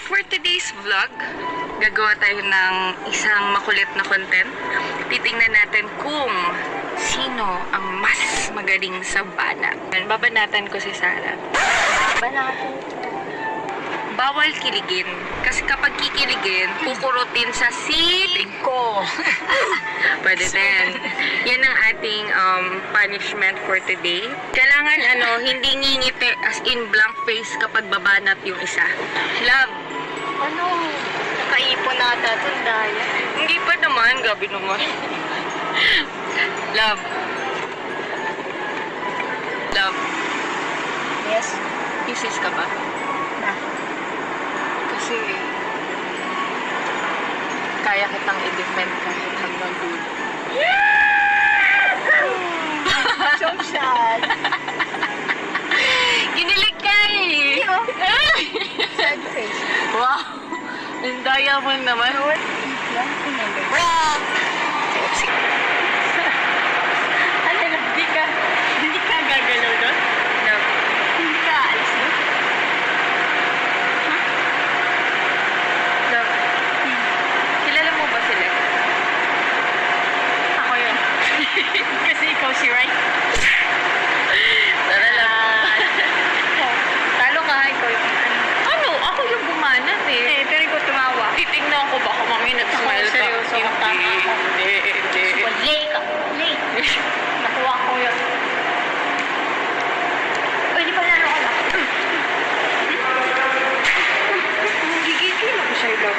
for today's vlog, gagawa tayo ng isang makulit na content. Titingnan natin kung sino ang mas magaling sa banat. Babanatan ko si Sarah. Banatan. Bawal kiligin. Kasi kapag kikiligin, kukurutin sa silig ko. Pwede din. Yan ang ating punishment for today. Kailangan hindi ngingiti as in blank face kapag babanat yung isa. Love. Ano? Nakaipon na ata itong daya. Hindi pa naman. Gabi naman. Love. Love. Yes? Isis ka ba? Na. Kasi kaya kitang i-defend kahit hanggang dulo. So sad. Ginilig ka eh! Hindi oh. Sad face. Wow! Ang diamond naman. Yan, pinagay. Ano na? Hindi ka gagalaw doon? No. Hindi ka alis no? Love. Kilala mo ba sila? Ako yun. Kasi ikaw si Right. Tara lang. Talo ka, ikaw yung Ano? Ako yung bumanat eh. pero ikaw tumawa. Titignan ko baka mami nag-smile ka. Seryoso ka pa. Hindi. So, late ka. Late. Nakuha ko yun. Uy, di pa lalo ka lang. Gigigil ako sa'yo, love.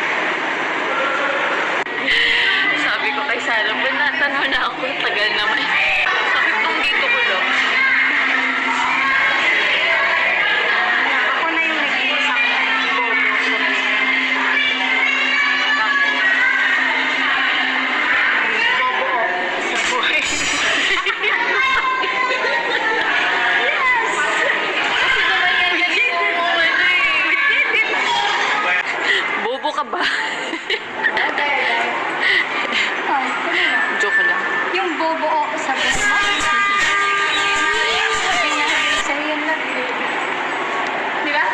Sabi ko kay Sarah, banatan mo na ako. Tagal naman. Sabi ko, dito ko, love. Ako na yung nag-iisang bobo. Bobo sa buhay. Bobo ka ba? Joke lang. Yung bobo o sa buhay mo. Sabi niya, sa'yo yun lang. Di ba?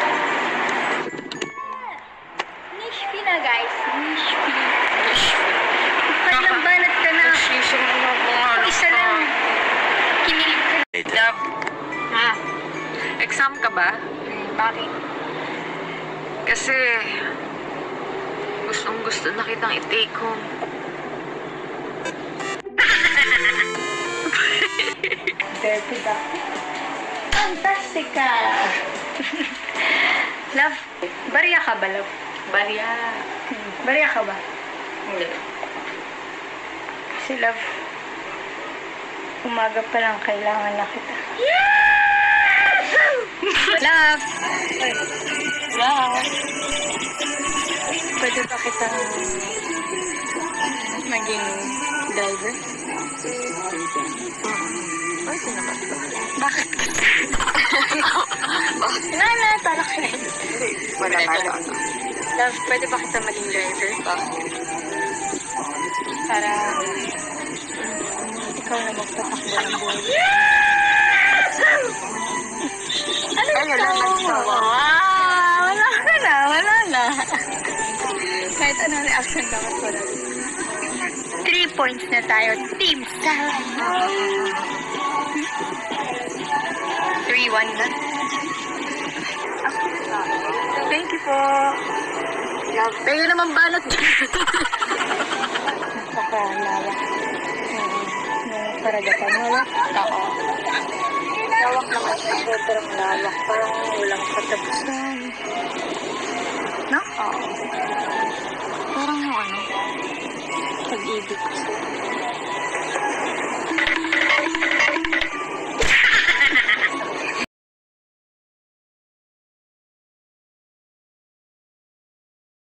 Nishpi na guys. Nishpi. Kailang banat ka na. Isa lang. Kinilig ka. Love, Ha? exam ka ba? Bakit? Kasi gusto na kitang i-take home. Very productive. Fantastic ka. Love, barya ka ba, love? Barya. Barya ka ba? Hindi. Si love, umaga pa lang kailangan na kita. Love! Love. Pwede ba kita maging driver? Pwede naman ba? Bakit? Wala, talak na eh. Wala ka lang. Love, pwede ba kita maging driver? Para ikaw na magtatakbo ng buhay. Ano Ay, wala ito? nagsawa. Wala na. Kahit anong reaction dapat wala. 3 points na tayo. Team Sarah. 3-1 na. Thank you po. Love. Kaya naman banat dyan. Napakalawak. Yung karagatan. Wala. Oo. Lawak naman siya. Sobrang lawak. Parang walang katapusan. No? Oo. Parang yung Pag-ibig ko.